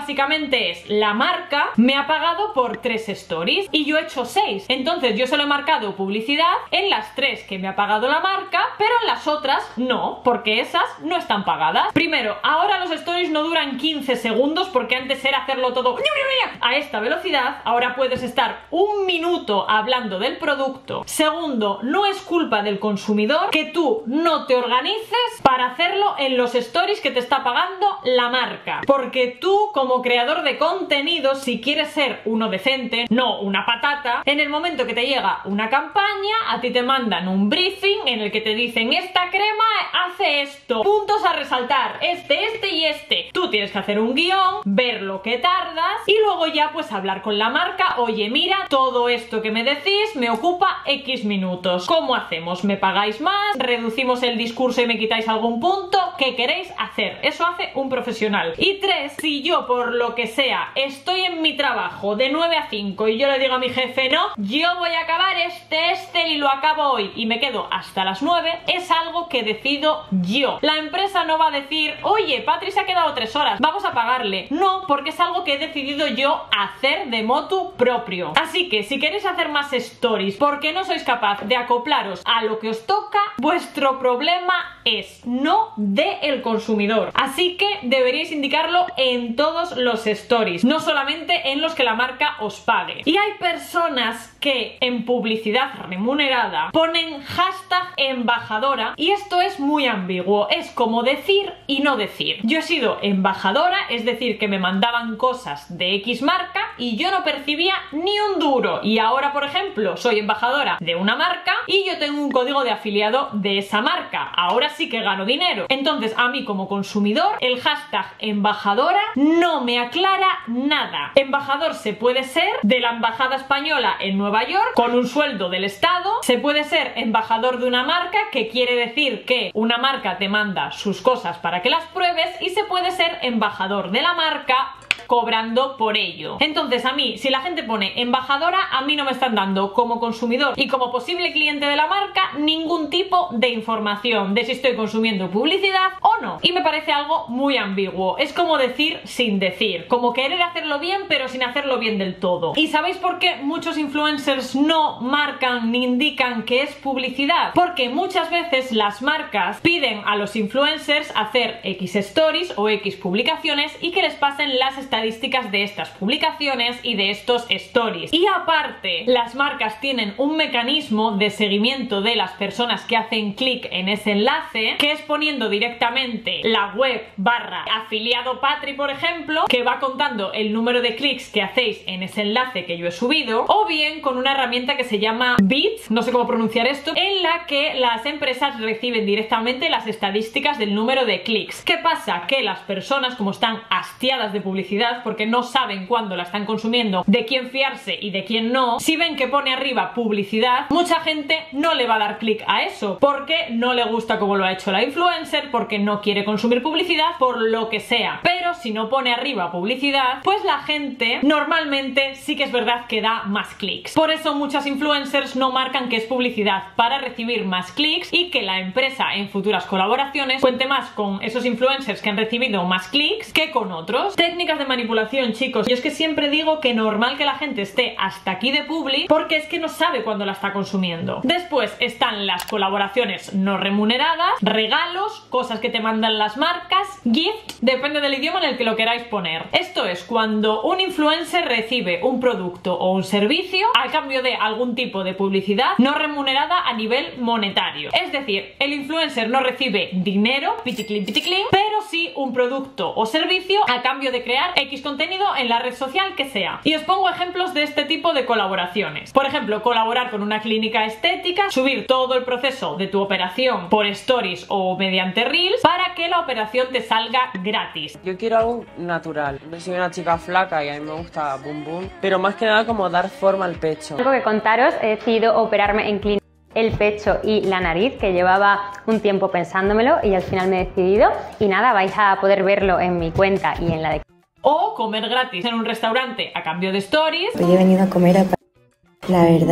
básicamente es la marca me ha pagado por tres stories y yo he hecho seis. Entonces yo solo he marcado publicidad en las tres que me ha pagado la marca, pero en las otras no, porque esas no están pagadas. Primero, ahora los stories no duran quince segundos porque antes era hacerlo todo a esta velocidad. Ahora puedes estar un minuto hablando del producto. Segundo, no es culpa del consumidor que tú no te organices para hacerlo en los stories que te está pagando la marca, porque tú como creador de contenido, si quieres ser uno decente, no una patata, en el momento que te llega una campaña, a ti te mandan un briefing en el que te dicen esta crema hace esto, puntos a resaltar, este, este y este. Tú tienes que hacer un guión, ver lo que tardas y luego ya pues hablar con la marca. Oye, mira, todo esto que me decís me ocupa X minutos. ¿Cómo hacemos? ¿Me pagáis más? ¿Reducimos el discurso y me quitáis algún punto? ¿Qué queréis hacer? Eso hace un profesional. Y tres, si yo por lo que sea estoy en mi trabajo de nueve a cinco y yo le digo a mi jefe no, yo voy a acabar este, este y lo acabo hoy y me quedo hasta las nueve, es algo que decido yo. La empresa no va a decir, oye, Patri se ha quedado tres horas, vamos a pagarle. No, porque es algo que he decidido yo hacer de motu propio. Así que si queréis hacer más stories porque no sois capaz de acoplaros a lo que os toca, vuestro problema es no de el consumidor. Así que deberíais indicarlo en todos los stories, no solamente en los que la marca os pague. Y hay personas que en publicidad remunerada ponen hashtag embajadora y esto es muy ambiguo, es como decir y no decir. Yo he sido embajadora, es decir, que me mandaban cosas de X marca y yo no percibía ni un duro, y ahora por ejemplo soy embajadora de una marca y yo tengo un código de afiliado de esa marca, ahora sí que gano dinero. Entonces a mí como consumidor el hashtag embajadora no me aclara nada. Embajador se puede ser de la embajada española en Nueva York con un sueldo del estado, se puede ser embajador de una marca, que quiere decir que una marca te manda sus cosas para que las pruebes, y se puede ser embajador de la marca cobrando por ello. Entonces a mí, si la gente pone embajadora, a mí no me están dando como consumidor y como posible cliente de la marca ningún tipo de información de si estoy consumiendo publicidad o no, y me parece algo muy ambiguo. Es como decir sin decir, como querer hacerlo bien pero sin hacerlo bien del todo. ¿Y sabéis por qué muchos influencers no marcan ni indican que es publicidad? Porque muchas veces las marcas piden a los influencers hacer X stories o X publicaciones y que les pasen las estadísticas de estas publicaciones y de estos stories. Y aparte, las marcas tienen un mecanismo de seguimiento de las personas que hacen clic en ese enlace, que es poniendo directamente la web barra afiliado Patri, por ejemplo, que va contando el número de clics que hacéis en ese enlace que yo he subido, o bien con una herramienta que se llama Bit, no sé cómo pronunciar esto, en la que las empresas reciben directamente las estadísticas del número de clics. ¿Qué pasa? Que las personas, como están hastiadas de publicidad porque no saben cuándo la están consumiendo, de quién fiarse y de quién no, si ven que pone arriba publicidad, mucha gente no le va a dar clic a eso porque no le gusta cómo lo ha hecho la influencer, porque no quiere consumir publicidad, por lo que sea. Pero si no pone arriba publicidad, pues la gente normalmente sí que es verdad que da más clics. Por eso muchas influencers no marcan que es publicidad, para recibir más clics y que la empresa en futuras colaboraciones cuente más con esos influencers que han recibido más clics que con otros. Técnicas de manipulación, chicos. Yo es que siempre digo que normal que la gente esté hasta aquí de publi porque es que no sabe cuándo la está consumiendo. Después están las colaboraciones no remuneradas, regalos, cosas que te mandan las marcas, gift, depende del idioma en el que lo queráis poner. Esto es cuando un influencer recibe un producto o un servicio a cambio de algún tipo de publicidad no remunerada a nivel monetario. Es decir, el influencer no recibe dinero, piticlin, piticlin, pero sí un producto o servicio a cambio de crear X contenido en la red social que sea. Y os pongo ejemplos de este tipo de colaboraciones. Por ejemplo, colaborar con una clínica estética, subir todo el proceso de tu operación por stories o mediante reels para que la operación te salga gratis. Yo quiero algo natural. Yo soy una chica flaca y a mí me gusta boom boom, pero más que nada como dar forma al pecho. Tengo que contaros, he decidido operarme en clínica el pecho y la nariz, que llevaba un tiempo pensándomelo y al final me he decidido, y nada, vais a poder verlo en mi cuenta y en la de... O comer gratis en un restaurante a cambio de stories. Hoy he venido a comer a... La verdad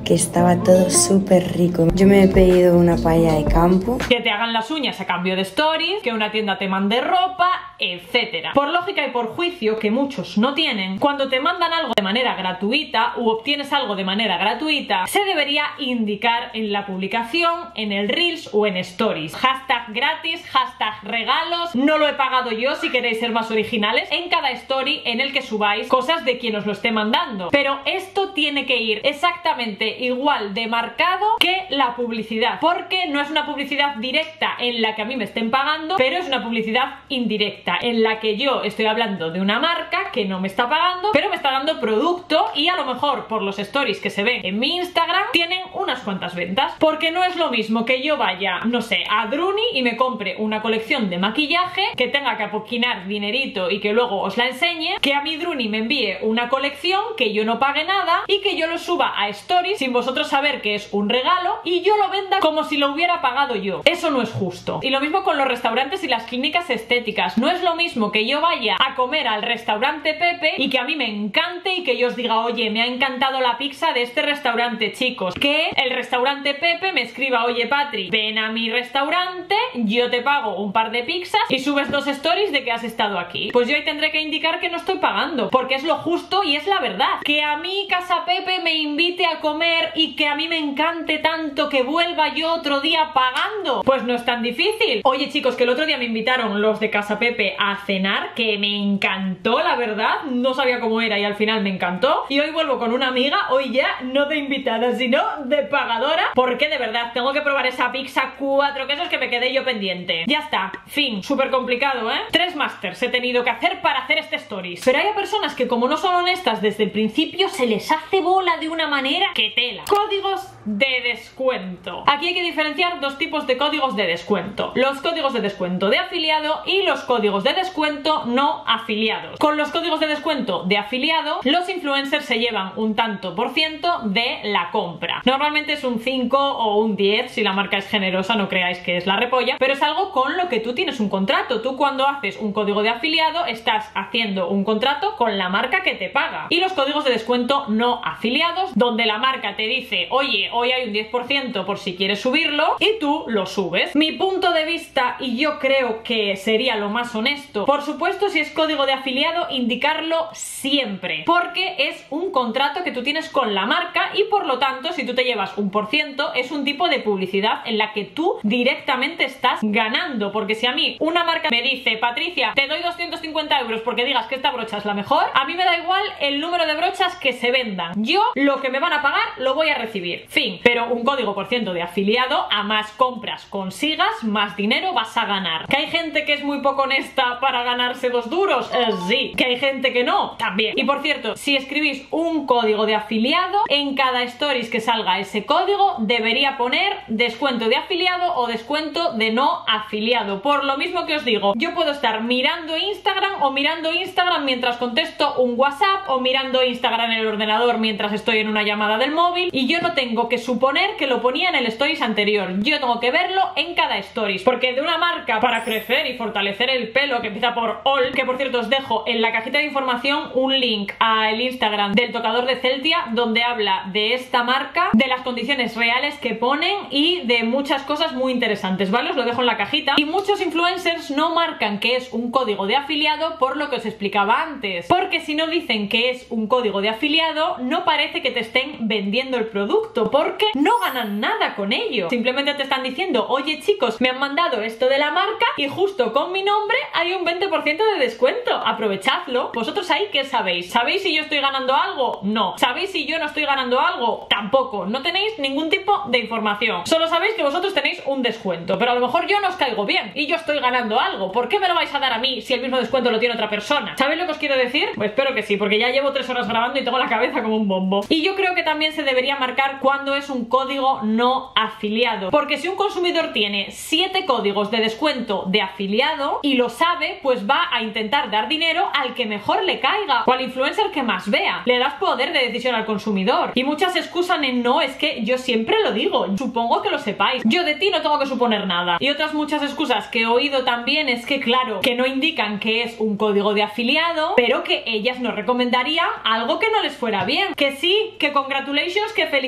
que estaba todo súper rico. Yo me he pedido una paella de campo. Que te hagan las uñas a cambio de stories, que una tienda te mande ropa, etcétera. Por lógica y por juicio, que muchos no tienen, cuando te mandan algo de manera gratuita u obtienes algo de manera gratuita, se debería indicar en la publicación, en el Reels o en Stories. Hashtag gratis, hashtag regalos, no lo he pagado yo si queréis ser más originales, en cada story en el que subáis cosas de quien os lo esté mandando. Pero esto tiene que ir exactamente igual de marcado que la publicidad, porque no es una publicidad directa en la que a mí me estén pagando, pero es una publicidad indirecta en la que yo estoy hablando de una marca que no me está pagando, pero me está dando producto, y a lo mejor por los stories que se ven en mi Instagram tienen unas cuantas ventas. Porque no es lo mismo que yo vaya, no sé, a Druni y me compre una colección de maquillaje, que tenga que apoquinar dinerito y que luego os la enseñe, que a mí Druni me envíe una colección, que yo no pague nada y que yo lo suba a stories sin vosotros saber que es un regalo y yo lo venda como si lo hubiera pagado yo. Eso no es justo. Y lo mismo con los restaurantes y las clínicas estéticas. No es lo mismo que yo vaya a comer al restaurante Pepe y que a mí me encante y que yo os diga, oye, me ha encantado la pizza de este restaurante, chicos, que el restaurante Pepe me escriba, oye Patri, ven a mi restaurante, yo te pago un par de pizzas y subes dos stories de que has estado aquí. Pues yo ahí tendré que indicar que no estoy pagando, porque es lo justo y es la verdad. Que a mí Casa Pepe me invite a comer y que a mí me encante tanto que vuelva yo otro día pagando, pues no es tan difícil. Oye chicos, que el otro día me invitaron los de Casa Pepe a cenar, que me encantó, la verdad, no sabía cómo era y al final me encantó. Y hoy vuelvo con una amiga, hoy ya no de invitada sino de pagadora, porque de verdad tengo que probar esa pizza cuatro quesos que me quedé yo pendiente. Ya está, fin, súper complicado, ¿eh? Tres masters he tenido que hacer para hacer este stories. Pero hay personas que, como no son honestas desde el principio, se les hace bola de una manera que tela. Códigos de descuento. Aquí hay que diferenciar dos tipos de códigos de descuento: los códigos de descuento de afiliado y los códigos de descuento no afiliados. Con los códigos de descuento de afiliado, los influencers se llevan un tanto por ciento de la compra. Normalmente es un cinco o un diez, si la marca es generosa, no creáis que es la repolla, pero es algo con lo que tú tienes un contrato. Tú, cuando haces un código de afiliado, estás haciendo un contrato con la marca que te paga. Y los códigos de descuento no afiliados, donde la marca te dice, oye, hoy hay un diez por ciento por si quieres subirlo, y tú lo subes. Mi punto de vista, y yo creo que sería lo más honesto, por supuesto, si es código de afiliado, indicarlo siempre, porque es un contrato que tú tienes con la marca y por lo tanto, si tú te llevas un por ciento, es un tipo de publicidad en la que tú directamente estás ganando. Porque si a mí una marca me dice, Patricia, te doy doscientos cincuenta euros porque digas que esta brocha es la mejor, a mí me da igual el número de brochas que se vendan, yo lo que me van a pagar lo voy a recibir, fin. Pero un código por ciento de afiliado, a más compras consigas, más dinero vas a ganar. ¿Que hay gente que es muy poco honesta para ganarse dos duros? Eh, sí. ¿Que hay gente que no? También. Y por cierto, si escribís un código de afiliado, en cada stories que salga ese código debería poner descuento de afiliado o descuento de no afiliado. Por lo mismo que os digo, yo puedo estar mirando Instagram o mirando Instagram mientras contesto un WhatsApp, o mirando Instagram en el ordenador mientras estoy en una llamada del móvil, y yo no tengo que suponer que lo ponía en el stories anterior, yo tengo que verlo en cada stories. Porque de una marca para crecer y fortalecer el pelo que empieza por All, que por cierto os dejo en la cajita de información un link al Instagram del tocador de Celtia, donde habla de esta marca, de las condiciones reales que ponen y de muchas cosas muy interesantes, ¿vale? Os lo dejo en la cajita. Y muchos influencers no marcan que es un código de afiliado por lo que os explicaba antes, porque si no dicen que es un código de afiliado, no parece que te estén vendiendo el producto, porque no ganan nada con ello. Simplemente te están diciendo, oye chicos, me han mandado esto de la marca y justo con mi nombre hay un veinte por ciento de descuento, aprovechadlo. Vosotros ahí, ¿qué sabéis? ¿Sabéis si yo estoy ganando algo? No. ¿Sabéis si yo no estoy ganando algo? Tampoco. No tenéis ningún tipo de información. Solo sabéis que vosotros tenéis un descuento, pero a lo mejor yo no os caigo bien y yo estoy ganando algo. ¿Por qué me lo vais a dar a mí si el mismo descuento lo tiene otra persona? ¿Sabéis lo que os quiero decir? Pues espero que sí, porque ya llevo tres horas grabando y tengo la cabeza como un bombo. Y yo creo que también se debería marcar cuando es un código no afiliado, porque si un consumidor tiene siete códigos de descuento de afiliado y lo sabe, pues va a intentar dar dinero al que mejor le caiga o al influencer que más vea. Le das poder de decisión al consumidor. Y muchas se excusan en no, es que yo siempre lo digo, supongo que lo sepáis, yo de ti no tengo que suponer nada. Y otras muchas excusas que he oído también es que claro, que no indican que es un código de afiliado, pero que ellas no recomendarían algo que no les fuera bien. Que sí, que congratulations, que felicidades, que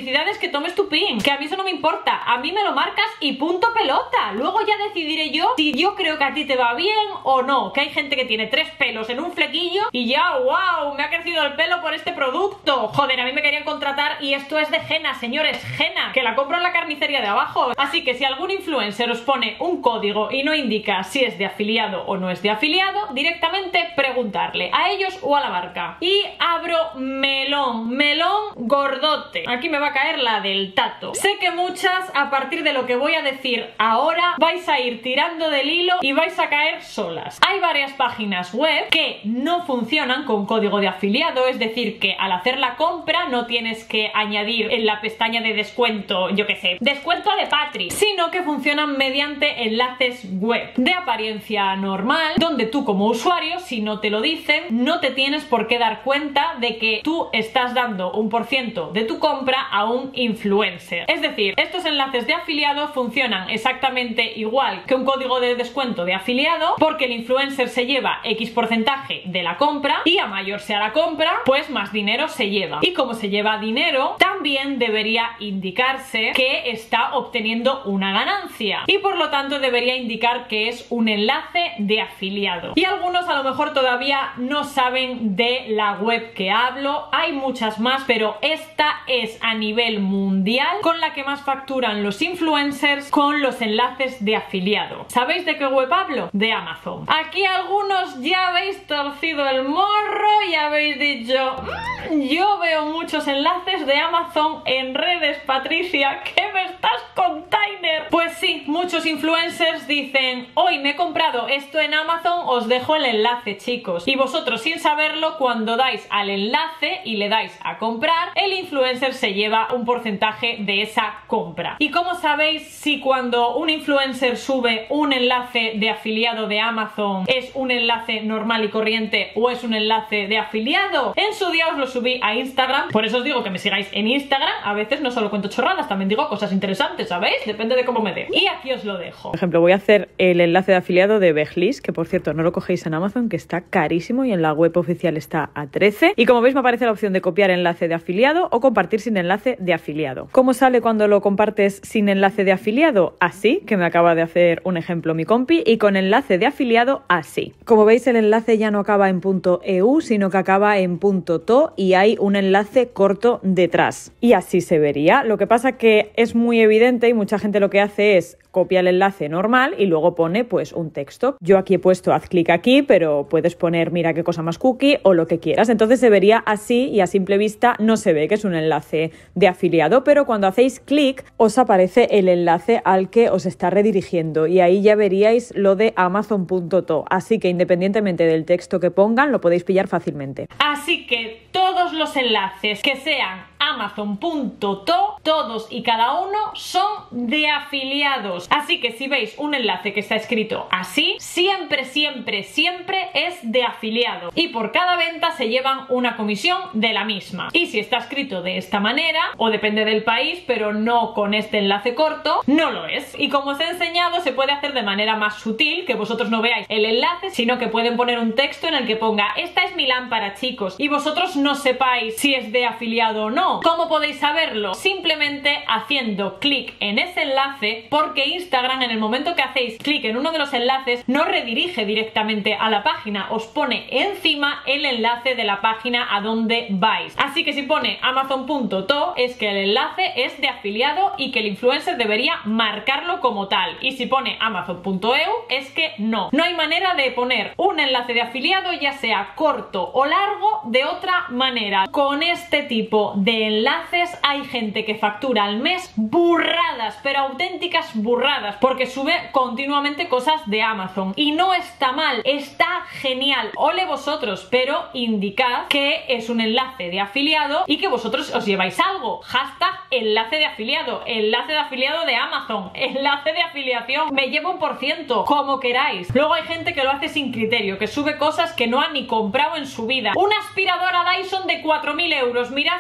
que tomes tu pin, que a mí eso no me importa, a mí me lo marcas y punto pelota. Luego ya decidiré yo si yo creo que a ti te va bien o no, que hay gente que tiene tres pelos en un flequillo y ya, wow, me ha crecido el pelo por este producto. Joder, a mí me querían contratar y esto es de henna, señores, henna, que la compro en la carnicería de abajo. Así que si algún influencer os pone un código y no indica si es de afiliado o no es de afiliado, directamente preguntarle a ellos o a la marca. Y abro melón, melón gordote. Aquí me va a caer la del tato. Sé que muchas, a partir de lo que voy a decir ahora, vais a ir tirando del hilo y vais a caer solas. Hay varias páginas web que no funcionan con código de afiliado, es decir, que al hacer la compra no tienes que añadir en la pestaña de descuento, yo que sé, descuento de Patri, sino que funcionan mediante enlaces web de apariencia normal, donde tú como usuario, si no te lo dicen, no te tienes por qué dar cuenta de que tú estás dando un por ciento de tu compra a un influencer. Es decir, estos enlaces de afiliado funcionan exactamente igual que un código de descuento de afiliado, porque el influencer se lleva X porcentaje de la compra y a mayor sea la compra, pues más dinero se lleva. Y como se lleva dinero, también debería indicarse que está obteniendo una ganancia y por lo tanto debería indicar que es un enlace de afiliado. Y algunos a lo mejor todavía no saben de la web que hablo, hay muchas más, pero esta es a nivel mundial con la que más facturan los influencers con los enlaces de afiliado. ¿Sabéis de qué web hablo? De Amazon. Aquí algunos ya habéis torcido el morro y habéis dicho, mmm, yo veo muchos enlaces de Amazon en redes, Patricia, ¿qué me estás container? Pues sí, muchos influencers dicen, hoy me he comprado esto en Amazon, os dejo el enlace, chicos. Y vosotros sin saberlo, cuando dais al enlace y le dais a comprar, el influencer se lleva un porcentaje de esa compra. ¿Y cómo sabéis si cuando un influencer sube un enlace de afiliado de Amazon es un enlace normal y corriente o es un enlace de afiliado? En su día os lo subí a Instagram, por eso os digo que me sigáis en Instagram. A veces no solo cuento chorradas, también digo cosas interesantes, ¿sabéis? Depende de cómo me dé. Y aquí os lo dejo. Por ejemplo, voy a hacer el enlace de afiliado de Beglis, que por cierto no lo cogéis en Amazon, que está carísimo y en la web oficial está a trece. Y como veis me aparece la opción de copiar enlace de afiliado o compartir sin enlace de afiliado. ¿Cómo sale cuando lo compartes sin enlace de afiliado? Así, que me acaba de hacer un ejemplo mi compi, y con enlace de afiliado así. Como veis el enlace ya no acaba en .eu, sino que acaba en .to y hay un enlace corto detrás. Y así se vería. Lo que pasa que es muy evidente y mucha gente lo que hace es copia el enlace normal y luego pone pues un texto. Yo aquí he puesto haz clic aquí, pero puedes poner mira qué cosa más cookie o lo que quieras. Entonces se vería así y a simple vista no se ve que es un enlace de afiliado, pero cuando hacéis clic os aparece el enlace al que os está redirigiendo y ahí ya veríais lo de amazon punto to. Así que independientemente del texto que pongan lo podéis pillar fácilmente. Así que todos los enlaces que sean amazon punto to, todos y cada uno son de afiliados. Así que si veis un enlace que está escrito así, siempre, siempre, siempre es de afiliado. Y por cada venta se llevan una comisión de la misma. Y si está escrito de esta manera, o depende del país, pero no con este enlace corto, no lo es. Y como os he enseñado, se puede hacer de manera más sutil, que vosotros no veáis el enlace, sino que pueden poner un texto en el que ponga esta es mi lámpara, chicos, y vosotros no sepáis si es de afiliado o no. ¿Cómo podéis saberlo? Simplemente haciendo clic en ese enlace, porque Instagram en el momento que hacéis clic en uno de los enlaces no redirige directamente a la página, os pone encima el enlace de la página a donde vais. Así que si pone amazon punto to es que el enlace es de afiliado y que el influencer debería marcarlo como tal. Y si pone amazon punto eu es que no. No hay manera de poner un enlace de afiliado, ya sea corto o largo, de otra manera. Con este tipo de enlaces hay gente que factura al mes burradas, pero auténticas burradas, porque sube continuamente cosas de Amazon y no está mal, está genial. Ole vosotros, pero indicad que es un enlace de afiliado y que vosotros os lleváis algo. Hashtag enlace de afiliado, enlace de afiliado de Amazon, enlace de afiliación, me llevo un por ciento, como queráis. Luego hay gente que lo hace sin criterio, que sube cosas que no ha ni comprado en su vida. Una aspiradora Dyson de cuatro mil euros, mirad qué guay.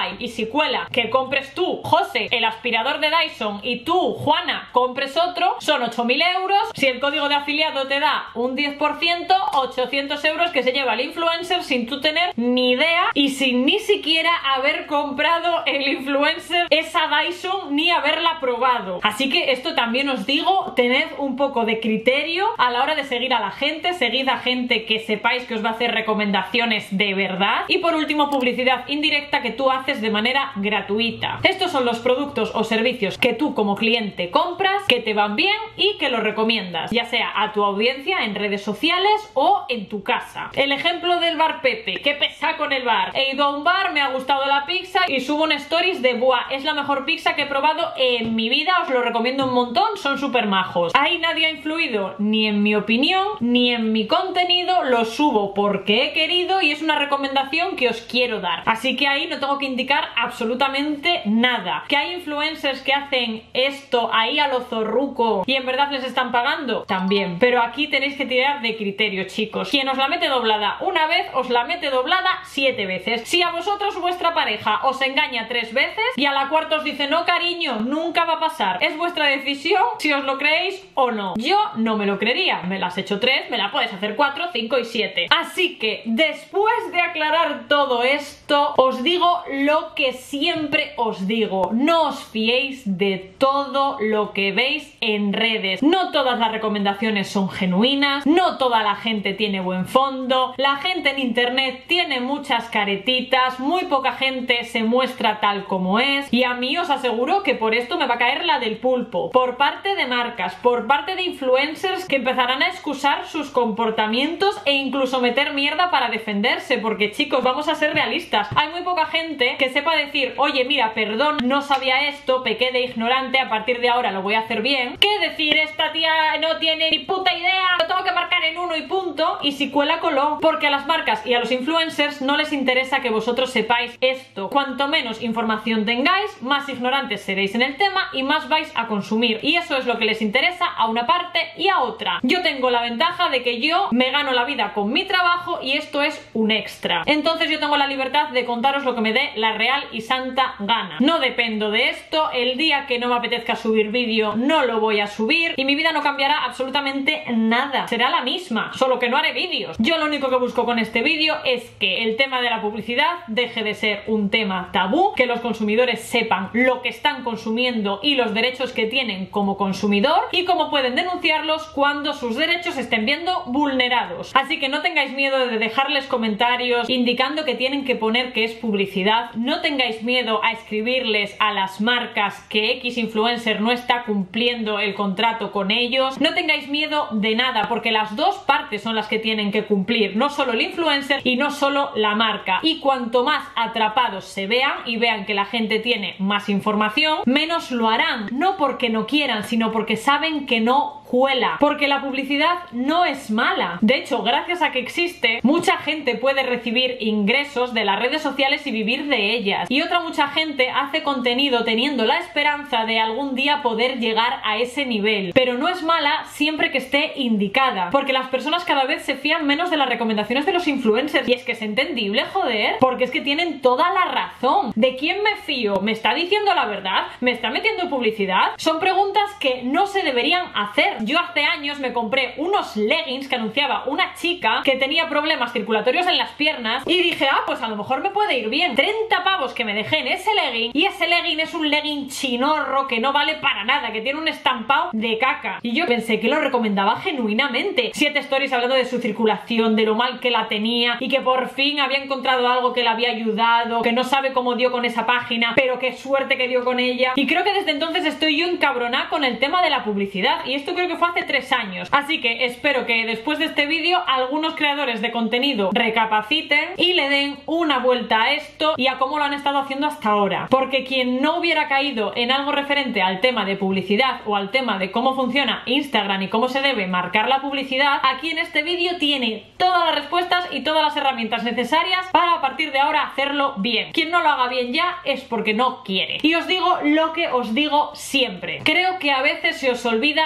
guay. Y si cuela que compres tú, José, el aspirador de Dyson y tú, Juana, compres otro, son ocho mil euros. Si el código de afiliado te da un diez por ciento, ochocientos euros que se lleva el influencer sin tú tener ni idea y sin ni siquiera haber comprado el influencer esa Dyson ni haberla probado. Así que esto también os digo, tened un poco de criterio a la hora de seguir a la gente, seguid a gente que sepáis que os va a hacer recomendaciones de verdad. Y por último, publicidad indirecta que tú haces de manera gratuita. Estos son los productos o servicios que tú como cliente compras, que te van bien y que los recomiendas, ya sea a tu audiencia en redes sociales o en tu casa. El ejemplo del bar Pepe, qué pesa con el bar. He ido a un bar, me ha gustado la pizza y subo un stories de buah, es la mejor pizza que he probado en mi vida, os lo recomiendo un montón, son súper majos. Ahí nadie ha influido ni en mi opinión ni en mi contenido, lo subo porque he querido y es una recomendación que os quiero dar. Así que ahí no tengo que indicar absolutamente nada. Que hay influencers que hacen esto ahí a lo zorruco y en verdad les están pagando, también. Pero aquí tenéis que tirar de criterio, chicos. Quien os la mete doblada una vez, os la mete doblada siete veces. Si a vosotros vuestra pareja os engaña tres veces y a la cuarta os dice no cariño, nunca va a pasar, es vuestra decisión si os lo creéis o no. Yo no me lo creería, me la has hecho tres, me la puedes hacer cuatro, cinco y siete. Así que después de aclarar todo esto, os digo lo que siempre os digo: no os fiéis de todo lo que veis en redes. No todas las recomendaciones son genuinas, no toda la gente tiene buen fondo, la gente en internet tiene muchas caretitas, muy poca gente se muestra tal como es y a mí os aseguro que por esto me va a caer la del pulpo, por parte de marcas, por parte de influencers que empezarán a excusar sus comportamientos e incluso meter mierda para defenderse, porque chicos, vamos a ser realistas, hay muy poca gente que sepa decir oye mira, perdón, no sabía esto, pequé de ignorante, a partir de ahora lo voy a hacer bien, que decir esta tía no tiene ni puta idea, lo tengo que marcar en uno y punto, y si cuela coló, porque a las marcas y a los influencers no les interesa que vosotros sepáis esto. Cuanto menos información tengáis, más ignorantes seréis en el tema y más vais a consumir, y eso es lo que les interesa a una parte y a otra. Yo tengo la ventaja de que yo me gano la vida con mi trabajo y esto es un extra, entonces yo tengo la libertad de contaros lo que me dé la real y santa gana. No dependo de esto, el día que no me apetezca subir vídeo no lo voy a subir y mi vida no cambiará absolutamente nada, será la misma, solo que no haré vídeos. Yo lo único que busco con este vídeo es que el tema de la publicidad deje de ser un tema tabú, que los consumidores sepan lo que están consumiendo y los derechos que tienen como consumidor y cómo pueden denunciarlos cuando sus derechos estén viendo vulnerados. Así que no tengáis miedo de dejarles comentarios indicando que tienen que poner que es publicidad, no tengáis miedo a escribirles a las marcas que X influencer no está cumpliendo el contrato con ellos, no tengáis miedo de nada porque las dos partes son las que tienen que cumplir, no solo el influencer y no solo la marca. Y cuanto más atrapados se vean y vean que la gente tiene más información, menos lo harán, no porque no quieran, sino porque saben que no cuela, porque la publicidad no es mala. De hecho, gracias a que existe, mucha gente puede recibir ingresos de las redes sociales y vivir de ellas, y otra mucha gente hace contenido teniendo la esperanza de algún día poder llegar a ese nivel, pero no es mala siempre que esté indicada, porque las personas cada vez se fían menos de las recomendaciones de los influencers, y es que es entendible, joder, porque es que tienen toda la razón. ¿De quién me fío? ¿Me está diciendo la verdad? ¿Me está metiendo publicidad? Son preguntas que no se deberían hacer. Yo hace años me compré unos leggings que anunciaba una chica que tenía problemas circulatorios en las piernas y dije, ah, pues a lo mejor me puede ir bien. treinta pavos que me dejé en ese legging, y ese legging es un legging chinorro que no vale para nada, que tiene un estampado de caca. Y yo pensé que lo recomendaba genuinamente. Siete stories hablando de su circulación, de lo mal que la tenía y que por fin había encontrado algo que la había ayudado, que no sabe cómo dio con esa página, pero qué suerte que dio con ella. Y creo que desde entonces estoy yo encabronada con el tema de la publicidad, y esto creo que fue hace tres años. Así que espero que después de este vídeo algunos creadores de contenido recapaciten y le den una vuelta a esto y a cómo lo han estado haciendo hasta ahora, porque quien no hubiera caído en algo referente al tema de publicidad o al tema de cómo funciona Instagram y cómo se debe marcar la publicidad, aquí en este vídeo tiene todas las respuestas y todas las herramientas necesarias para a partir de ahora hacerlo bien. Quien no lo haga bien ya es porque no quiere. Y os digo lo que os digo siempre, creo que a veces se os olvida el poder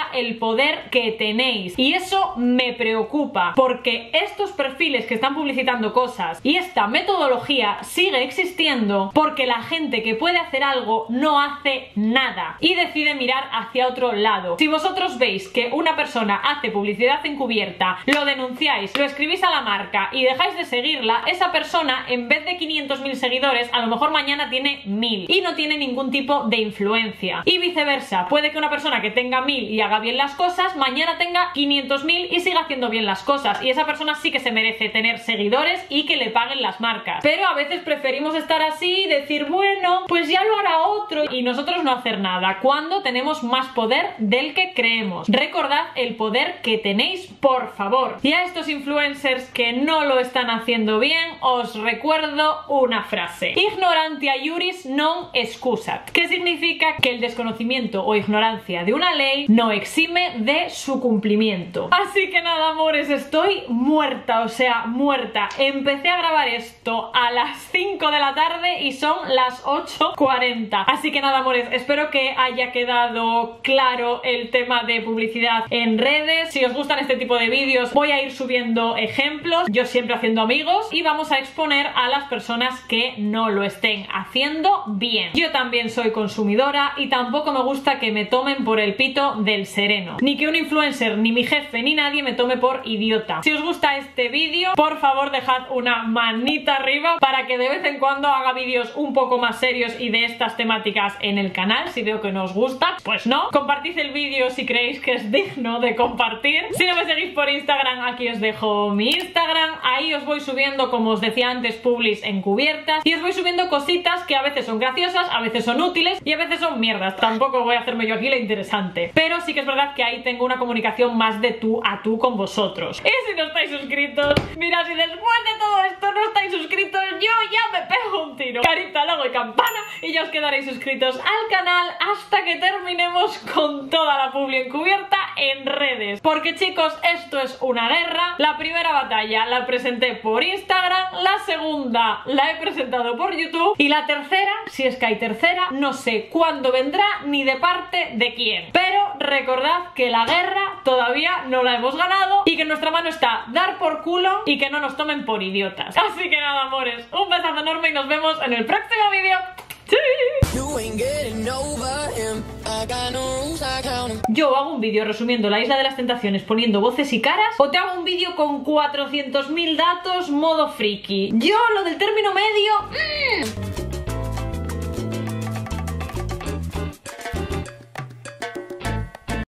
poder que tenéis. Y eso me preocupa, porque estos perfiles que están publicitando cosas y esta metodología sigue existiendo porque la gente que puede hacer algo no hace nada y decide mirar hacia otro lado. Si vosotros veis que una persona hace publicidad encubierta, lo denunciáis, lo escribís a la marca y dejáis de seguirla, esa persona en vez de quinientos mil seguidores a lo mejor mañana tiene mil y no tiene ningún tipo de influencia. Y viceversa, puede que una persona que tenga mil y haga bien las cosas mañana tenga quinientos mil y siga haciendo bien las cosas, y esa persona sí que se merece tener seguidores y que le paguen las marcas. Pero a veces preferimos estar así y decir, bueno, pues ya lo hará otro, y nosotros no hacer nada, cuando tenemos más poder del que creemos. Recordad el poder que tenéis, por favor. Y a estos influencers que no lo están haciendo bien, os recuerdo una frase: ignorantia iuris non excusat, que significa que el desconocimiento o ignorancia de una ley no exime de su cumplimiento. Así que nada, amores, estoy muerta, o sea, muerta. Empecé a grabar esto a las cinco de la tarde y son las ocho cuarenta. Así que nada, amores, espero que haya quedado claro el tema de publicidad en redes. Si os gustan este tipo de vídeos, voy a ir subiendo ejemplos, yo siempre haciendo amigos, y vamos a exponer a las personas que no lo estén haciendo bien. Yo también soy consumidora y tampoco me gusta que me tomen por el pito del sereno, ni que un influencer, ni mi jefe, ni nadie me tome por idiota. Si os gusta este vídeo, por favor dejad una manita arriba para que de vez en cuando haga vídeos un poco más serios y de estas temáticas en el canal. Si veo que no os gusta, pues no. Compartid el vídeo si creéis que es digno de compartir. Si no me seguís por Instagram, aquí os dejo mi Instagram. Ahí os voy subiendo, como os decía antes, publis encubiertas, y os voy subiendo cositas que a veces son graciosas, a veces son útiles y a veces son mierdas. Tampoco voy a hacerme yo aquí la interesante, pero sí que es verdad que ahí tengo una comunicación más de tú a tú con vosotros. Y si no estáis suscritos, mira, si después de todo esto no estáis suscritos, yo ya me pego un tiro. Carita, logo y campana, y ya os quedaréis suscritos al canal hasta que terminemos con toda la publi encubierta en redes. Porque, chicos, esto es una guerra. La primera batalla la presenté por Instagram, la segunda la he presentado por YouTube, y la tercera, si es que hay tercera, no sé cuándo vendrá ni de parte de quién. Pero recordad que la guerra todavía no la hemos ganado y que en nuestra mano está dar por culo y que no nos tomen por idiotas. Así que nada, amores, un besazo enorme y nos vemos en el próximo vídeo. ¡Sí! Yo hago un vídeo resumiendo la Isla de las Tentaciones poniendo voces y caras, o te hago un vídeo con cuatrocientos mil datos modo friki. Yo lo del término medio... Mmm,